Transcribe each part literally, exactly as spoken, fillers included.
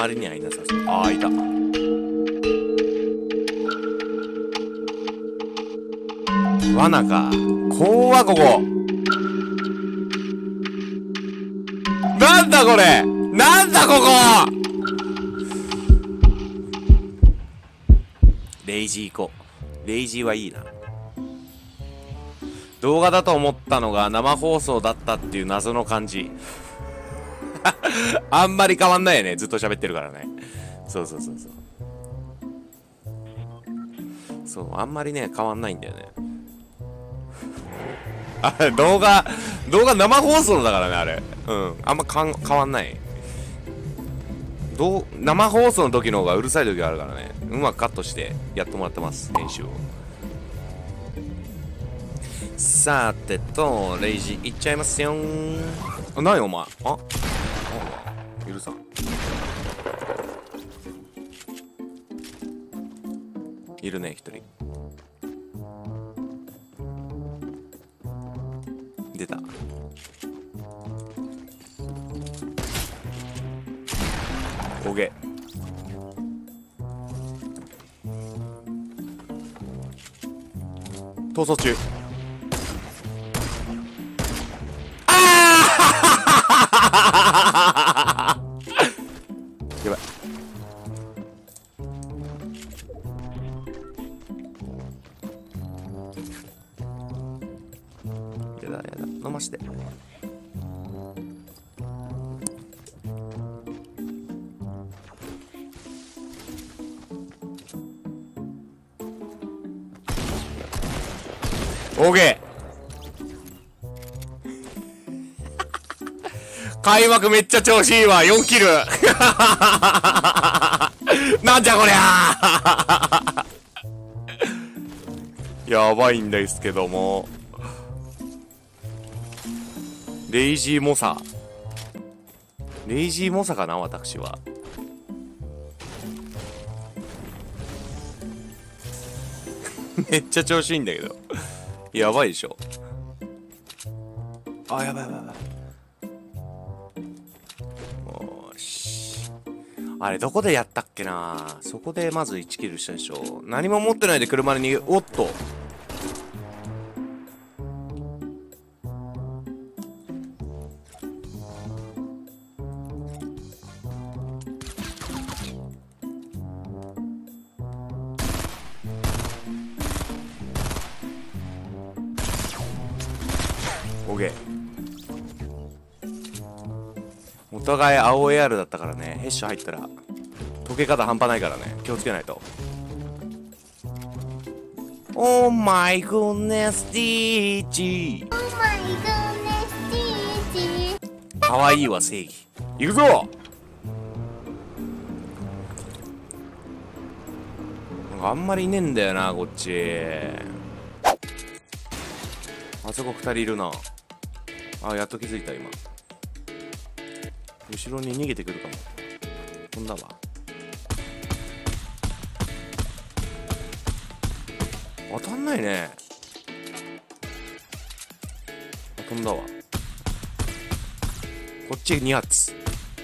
周りにはいなさそう。ああ、いた。罠か。怖っ、ここ。なんだこれ、なんだここ。レイジー行こう。レイジーはいいな。動画だと思ったのが生放送だったっていう謎の感じ。あんまり変わんないよね。ずっと喋ってるからね。そうそうそうそう。そう、あんまりね、変わんないんだよね。あれ、動画、動画生放送だからね、あれ。うん。あんまかん変わんない。どう、生放送の時の方がうるさい時があるからね。うまくカットしてやってもらってます、編集を。さてと、レイジいっちゃいますよー。あ、なにお前。ああ、許さん。いるね、一人。出た。オゲ。逃走中。ああやばい。やだやだ、飲まして。オーケー。開幕めっちゃ調子いいわ。よんキル。なんじゃこりゃ。やばいんですけども。レイジーモサ。レイジーモサかな、私は。めっちゃ調子いいんだけど。やばいでしょ。あ、やばいやばいやばい。よし。あれ、どこでやったっけな。そこでまずいちキルしたでしょ。何も持ってないで車に逃げ、おっと。オゲ。お互い青 エーアール だったからね。ヘッシュ入ったら溶け方半端ないからね。気をつけないと。オーマイグッネスティーチ。オーマイグッネスティーチ。かわいいわ正義。行くぞ。あんまりいねえんだよなこっち。あそこふたりいるな。あ、やっと気づいた今。後ろに逃げてくるかも。飛んだわ。当たんないね。あ、飛んだわ。こっちに発。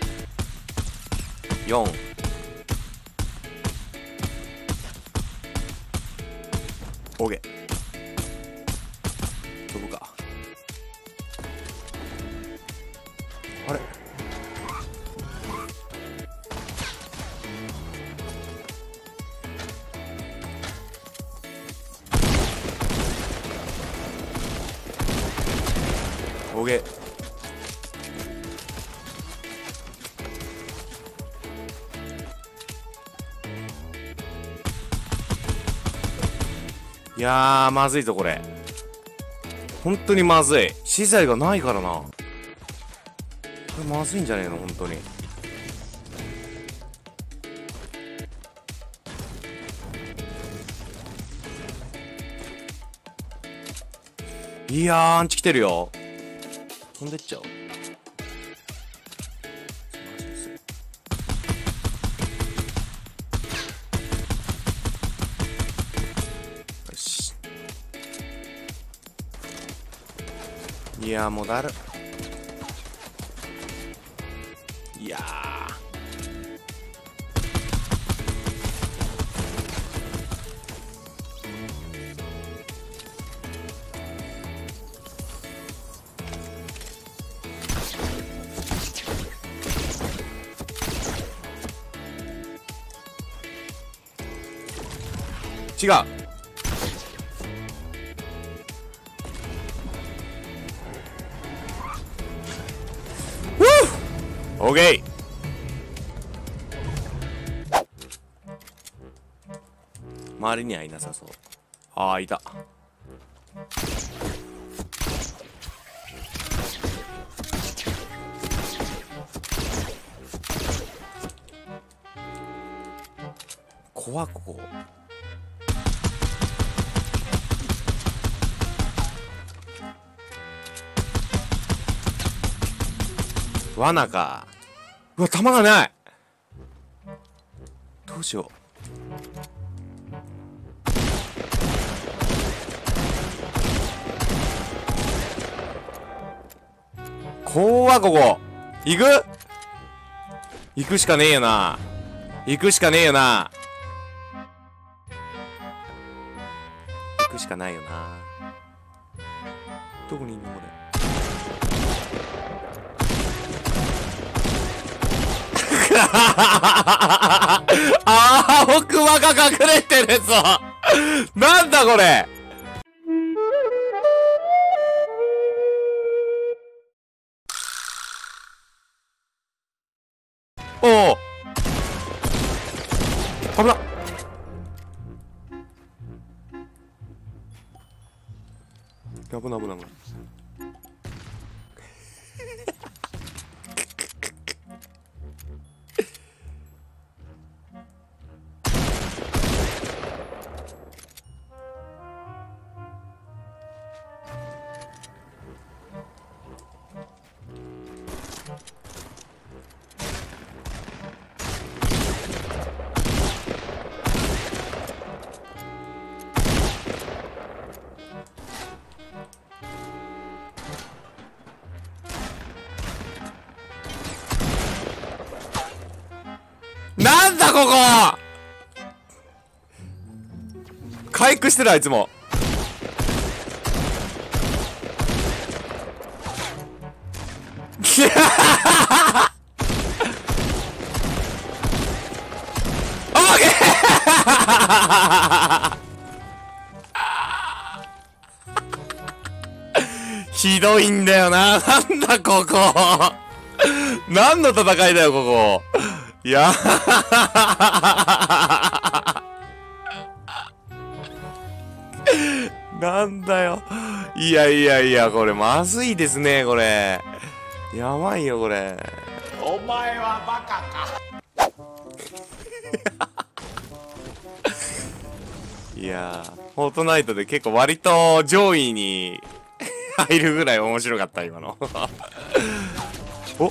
よん。オゲ。飛ぶか。あれ、オゲ。いやー、まずいぞこれ。本当にまずい。資材がないからな。これまずいんじゃねえの本当に。いやー、アンチ来てるよ。飛んでっちゃおう。よし。いやー、もうだる。いや違う。オーケー。周りにはいなさそう。ああ、いた。怖っ、ここ。罠か。うわ、弾がない。どうしよう。怖っ、ここ。行く？行くしかねえよな。行くしかねえよな。行くしかないよな。どこにいんのこれ。あー、奥歯が隠れてるぞ。なんだこれ。おお、危なっ。危ない危ない危ない。なんだここ。回復してる、あいつも。オーケー。ひどいんだよな。なんだここ。何の戦いだよここ。いやなんだよ。いやいやいや、これまずいですね、これ。やばいよ、これ。 お前はバカか。 いやー、フォートナイトで結構割と上位に入るぐらい面白かった、今の。お、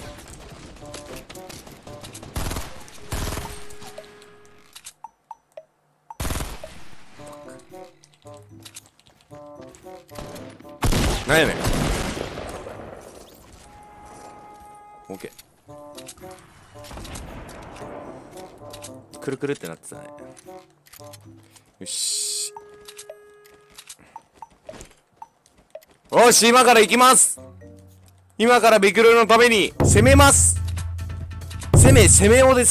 なんやねん。オッケー。くるくるってなってたね。よし。よし、今から行きます。今からビクロイのために攻めます。攻め、攻めおです。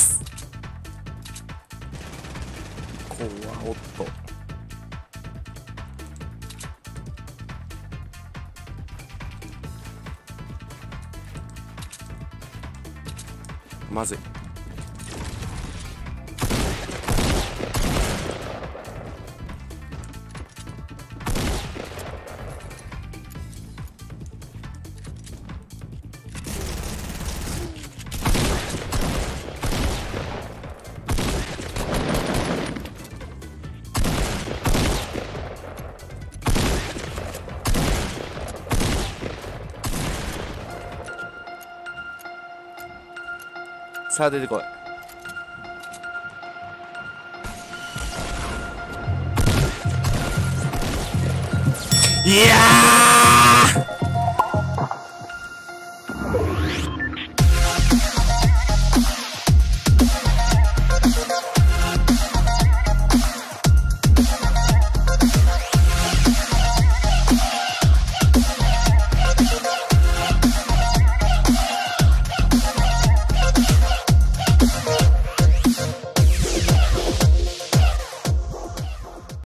こわ、おっと。まずい。さあ出てこい。いやー